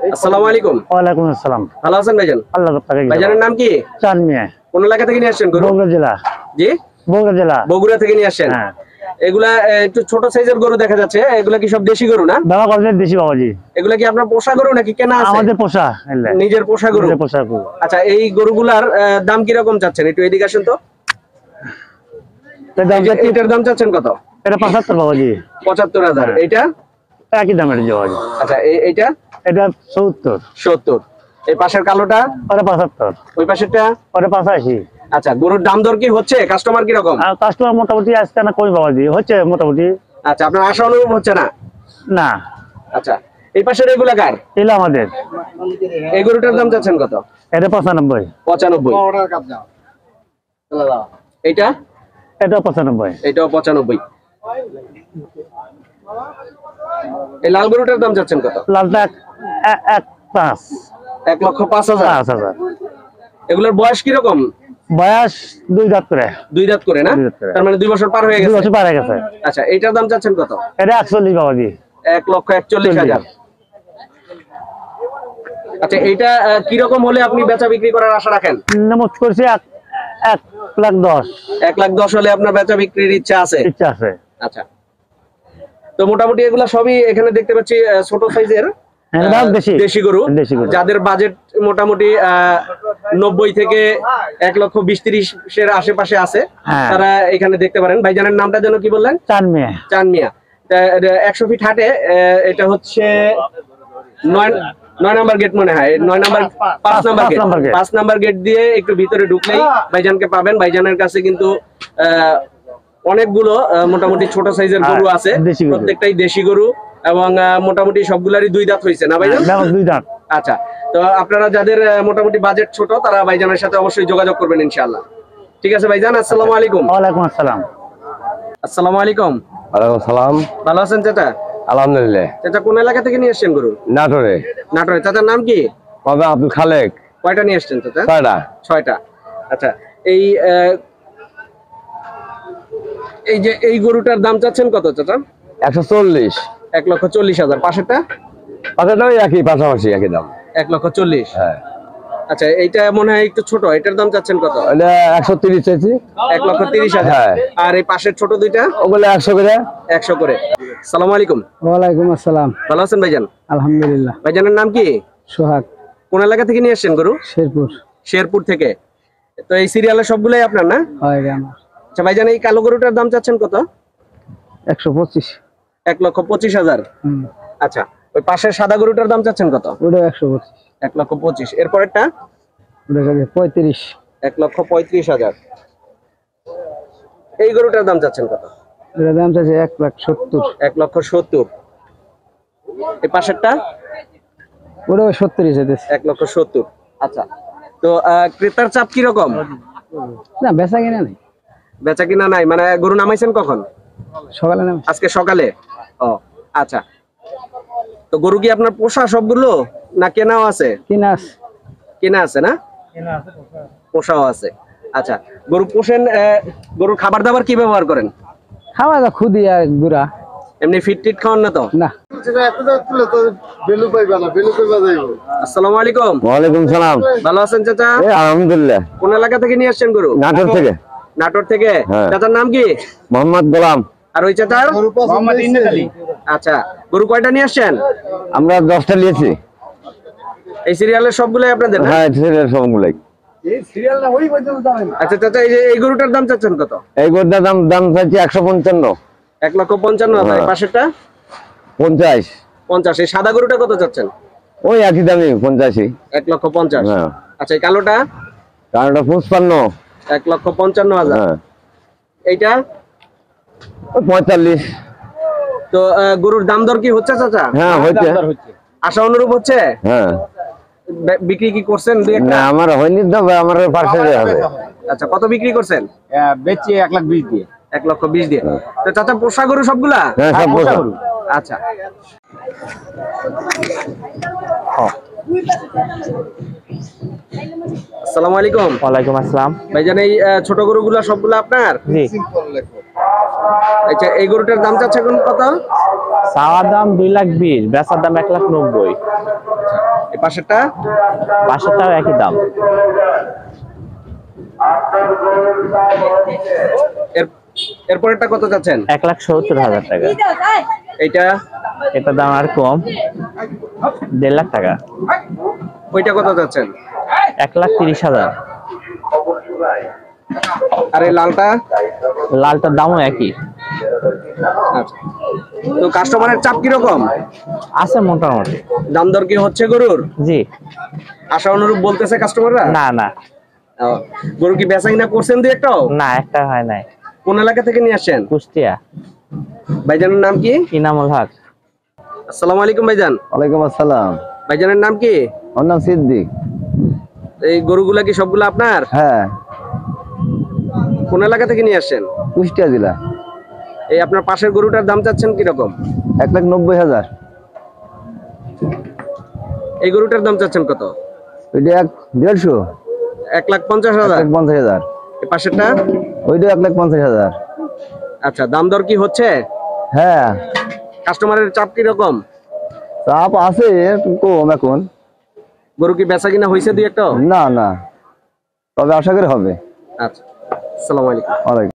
আসসালামু আলাইকুম। ওয়ালাইকুম আসসালাম। ভালো আছেন ভাইজান? আল্লাহ আপনাকে। ভাইজানের নাম কি? চান মিয়া। কোন এলাকা থেকে নিয়ে আসছেন গরু? বগুড়া জেলা। জি, বগুড়া জেলা। বগুড়া থেকে নিয়ে আসছেন। হ্যাঁ। এগুলা একটু ছোট সাইজের গরু দেখা যাচ্ছে, এগুলা কি সব দেশি গরু না? বাবা কলেজের দেশি বাবাজি। এগুলা কি আপনার পোষা গরু নাকি কেনা আছে? আমাদের পোষা। নিজের পোষা গরু। নিজের পোষা গরু। আচ্ছা, এই গরুগুলার দাম কি রকম চাচ্ছেন? একটু এদিকে আসেন তো। এটার দাম চাচ্ছেন কত? এটা 75 বাবাজি। 75,000। এইটা একই দামের বাবাজি। আচ্ছা, এইটা এটা 70। 70। এই পাশের কালোটা? ওটা 75। ওই পাশেরটা? ওটা 85। আচ্ছা, গরুর দাম দর কি হচ্ছে? কাস্টমার কি রকম? কাস্টমার মোটামুটি আসছে না কই বাবাজি, হচ্ছে মোটামুটি। আচ্ছা, আপনার আশা অনুরূপ হচ্ছে না? না। আচ্ছা, এই পাশের এগুলা কার? এলা আমাদের। এই গরুটার দাম চাচ্ছেন কত? এটা 95। 95। এইটা? এটা 95। এটাও 95। এই লাল গরুটার দাম চাচ্ছেন কত? লালটা 1.5। 1,05,000। এগুলোর বয়স কি রকম? বয়স 2 দাঁত করে। 2 দাঁত করে না? তার মানে 2 বছর পার হয়ে গেছে। 2 বছর পার হয়ে গেছে। আচ্ছা, এইটার দাম চাচ্ছেন কত? এটা 41 বাবাজি। 1,41,000। আচ্ছা, এইটা কি রকম হলে আপনি বেচা বিক্রি করার আশা রাখেন? নামত করছি 1,10,000। 1,10,000 হলে আপনার বেচা বিক্রির ইচ্ছা আছে? ইচ্ছা আছে। আচ্ছা, তো মোটামুটি এগুলা সবই এখানে দেখতে পাচ্ছি ছোট সাইজের দেশি গরু, যাদের বাজেট মোটামুটি 90 থেকে 1,20,30,000 এর আশেপাশে আছে, তারা এখানে দেখতে পারেন। ভাইজানের নামটা যেন কি বললেন? চান মিয়া। চান মিয়া। 100 ফিট হাটে, এটা হচ্ছে 9 নাম্বার গেট মনে হয়। 9 number 5 number gate. 5 number gate দিয়ে একটু ভিতরে ঢুকলেই ভাইজানকে পাবেন। ভাইজানের কাছে কিন্তু অনেকগুলো মোটামুটি ছোট সাইজের গরু আছে, প্রত্যেকটাই দেশি গরু, এবং মোটামুটি সবগুলারই 2 দাঁত হয়েছে না ভাইজান? 2 দাঁত। আচ্ছা, তো আপনারা যাদের মোটামুটি বাজেট ছোট, তারা ভাইজানের সাথে অবশ্যই যোগাযোগ করবেন ইনশাআল্লাহ। ঠিক আছে ভাইজান, আসসালামু আলাইকুম। ওয়ালাইকুম আসসালাম। আসসালামু আলাইকুম। ওয়ালাইকুম আসসালাম। ভালো আছেন চাচা? আলহামদুলিল্লাহ। চাচা কোন এলাকা থেকে নিয়ে আসছেন গরু? নাটোরে। নাটোরে। চাচার নাম কি? বাবা আব্দুল খালেক। কয়টা নিয়ে আসছেন চাচা? 6টা। আচ্ছা, এই যে এই গরুটার দাম চাচ্ছেন কত চাচা? 140। 1,40,000। পাশেরটা? পাশেরটাও একই, পাশাপাশি একই দাম। 1,40,000। হ্যাঁ। আচ্ছা, এইটা মনে হয় একটু ছোট, এটার দাম চাচ্ছেন কত? এটা 130 চাইছি। 1,30,000। হ্যাঁ। আর এই পাশের ছোট দুইটা? ওগুলো 100 করে। 100 করে। আসসালামু আলাইকুম। ওয়ালাইকুম আসসালাম। ভালো আছেন ভাইজান? আলহামদুলিল্লাহ। ভাইজানের নাম কি? সোহাগ। কোন এলাকা থেকে নিয়ে আসছেন গরু? শেরপুর। শেরপুর থেকে। তো এই সিরিয়ালের সবগুলাই আপনার না? হয় আমার। আচ্ছা ভাইজান, এই কালো গরুটার দাম চাচ্ছেন কত? 125। 1,25,000। আচ্ছা, ওই পাশের সাদা গরুটার দাম চাচ্ছেন কত? ওটা 125। 1,25,000। এরপরেরটা? ওটা 35। 1,35,000। এই গরুটার দাম চাচ্ছেন কত? এটার দাম চাচ্ছে 1,70,000। 1,70,000। এই পাশেরটা? ওটা 70 চাইতেছে। 1,70,000। আচ্ছা, তো ক্রেতার চাপ কি রকম? না, বেচা কিনা নাই। বেচা কিনা নাই মানে গরু নামাইছেন কখন? সকালে নাম। আজকে সকালে। ও আচ্ছা, তো গরু কি আপনার পোষা সবগুলো না কেনাও আছে? কেনা আছে না? পোষাও আছে। আচ্ছা, গরু পোষেন, গরুর খাবার দাবার কি ব্যবহার করেন? খাওয়া দাওয়া খুদি আর গুড়া, এমনি ফিট টিট খাওয়ান না তো? না। আসসালামু আলাইকুম। ওয়ালাইকুম সালাম। ভালো আছেন চাচা? আলহামদুলিল্লাহ। কোন এলাকা থেকে নিয়ে আসছেন গরু? নাটোর থেকে। নাটোর থেকে। চাচার নাম কি? মোহাম্মদ গোলাম। আর ওই চাচার? আচ্ছা, গরু কয়টা নিয়ে আসছেন? আমরা 10টা নিয়েছি। এই সিরিয়ালের সবগুলাই আপনাদের? হ্যাঁ, সিরিয়াল সবগুলাই। আচ্ছা চাচা, এই গরুটার দাম চাচ্ছেন কত? এই গরুটার দাম চাইছি 155। 1,55,000। পাশেরটা? 50। 50। এই সাদা গরুটা কত চাচ্ছেন? ওই একই দামই, 85। 1,50,000। আচ্ছা, এই কালোটা? কালোটা 55। 1,55,000। এইটা? 45। তো গরুর দাম দর কি হচ্ছে চাচা? হ্যাঁ, হচ্ছে। আশা অনুরূপ হচ্ছে? হ্যাঁ। বিক্রি কি করছেন? না, আমার হয়নি তো, আমার পাশে হবে। আচ্ছা, কত বিক্রি করছেন? বেচি 1,20,000 দিয়ে। 1,20,000 দিয়ে। তো চাচা পোষা গরু সবগুলা? হ্যাঁ, সব পোষা। আচ্ছা। আসসালামু আলাইকুম। ওয়ালাইকুম আসসালাম। ভাইজান, এই ছোট গরুগুলা সবগুলা আপনার? জি। আচ্ছা, এই গরুটার দাম চাচ্ছেন কত? চাওয়ার দাম 2,20,000, বেচার দাম 1,90,000। এই পাশেরটা পাশেরটাও একই দাম। এরপরেরটা কত যাচ্ছেন? 1,70,000 টাকা। এইটা এটা দাম আর কম, 1.5 লাখ টাকা। ওইটা কত যাচ্ছেন? 1,30,000। আর এই লালটা? লালটার দামও একই। আচ্ছা, তো কাস্টমারের চাপ কিরকম আছে মোটামুটি। দাম দর কি হচ্ছে গরুর? জি। আশা অনুরূপ বলতেছে কাস্টমাররা? না না গরু কি বেচা কিনা করছেন দুই একটাও? না, একটা হয় নাই। কোন এলাকা থেকে নিয়ে আসছেন? কুষ্টিয়া। ভাইজানের নাম কি? ইনামুল হক। আসসালামু আলাইকুম ভাইজান। ওয়ালাইকুম আসসালাম। ভাইজানের নাম কি? আমার নাম সিদ্দিক। এই গরুগুলা কি সবগুলো আপনার? হ্যাঁ, কোন এলাকা থেকে নিয়ে আসছেন? কুষ্টিয়া জেলা। এই আপনার পাশের গরুটার দাম চাচ্ছেন কিরকম? 1,90,000। এই গরুটার দাম চাচ্ছেন কত? ওইটা 1,50,000। 1,50,000। 1,50,000। এই পাশেরটা? ওইটা 1,50,000। আচ্ছা, দাম দর কি হচ্ছে? হ্যাঁ, কাস্টমারের চাপ কিরকম? চাপ আছে একটু কম এখন। গরু কি বেচা কিনা হয়েছে দুই একটা? না না, তবে আশা করি হবে। আচ্ছা, আসসালামু আলাইকুম। ওয়ালাইকুম।